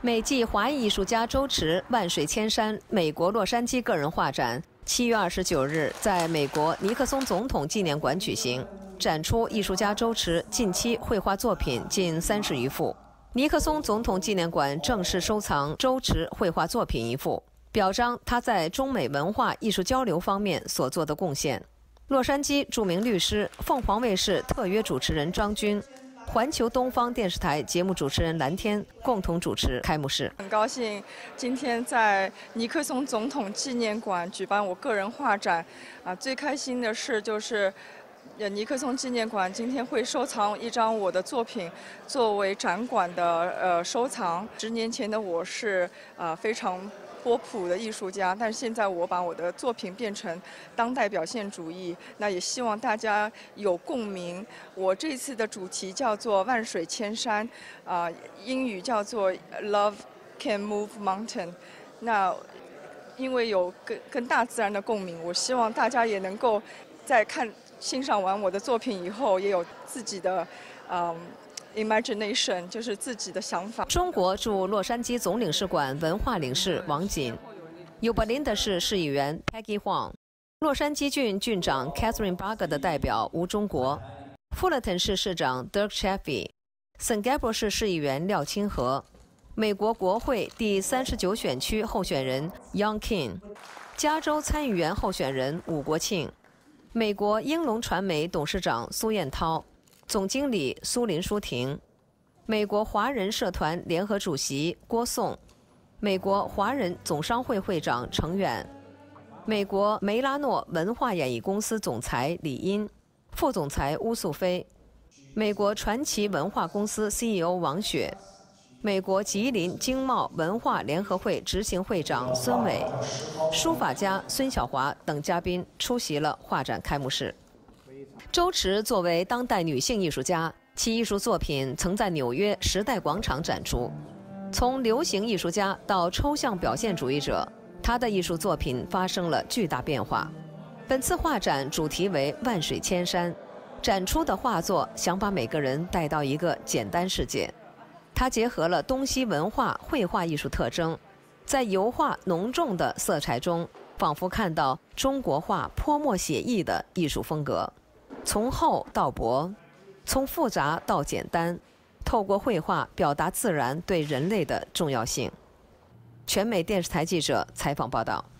美籍华裔艺术家周驰万水千山美国洛杉矶个人画展7月29日在美国尼克松总统纪念馆举行，展出艺术家周驰近期绘画作品近30余幅。尼克松总统纪念馆正式收藏周驰绘画作品1幅，表彰他在中美文化艺术交流方面所做的贡献。洛杉矶著名律师、凤凰卫视特约主持人张军。 环球东方电视台节目主持人蓝天共同主持开幕式。 很高兴今天在尼克松总统纪念馆举办我个人画展，最开心的事就是。 尼克松纪念馆今天会收藏一张我的作品，作为展馆的收藏。10年前的我是非常波普的艺术家，但是现在我把我的作品变成当代表现主义，那也希望大家有共鸣。我这次的主题叫做万水千山，英语叫做 Love Can Move Mountain。那因为有跟大自然的共鸣，我希望大家也能够在欣赏完我的作品以后，也有自己的imagination， 就是自己的想法。 中国驻洛杉矶总领事馆文化领事王锦，尤伯林德市市议员 Peggy Huang， 洛杉矶郡郡长 Catherine Barger 的代表吴中国，富勒滕市市长 Dirk Chaffee， 圣盖博市市议员廖清和，美国国会第39选区候选人 Young King， 加州参议员候选人武国庆。 美国英龙传媒董事长苏彦涛，总经理苏林舒婷，美国华人社团联合主席郭颂，美国华人总商会会长程远，美国梅拉诺文化演艺公司总裁李殷，副总裁邬素菲，美国传奇文化公司 CEO 王雪。 美国吉林经贸文化联合会执行会长孙伟、书法家孙晓华等嘉宾出席了画展开幕式。周驰作为当代女性艺术家，其艺术作品曾在纽约时代广场展出。从流行艺术家到抽象表现主义者，她的艺术作品发生了巨大变化。本次画展主题为“万水千山”，展出的画作想把每个人带到一个简单世界。 它结合了东西文化绘画艺术特征，在油画浓重的色彩中，仿佛看到中国画泼墨写意的艺术风格，从厚到薄，从复杂到简单，透过绘画表达自然对人类的重要性。全美电视台记者采访报道。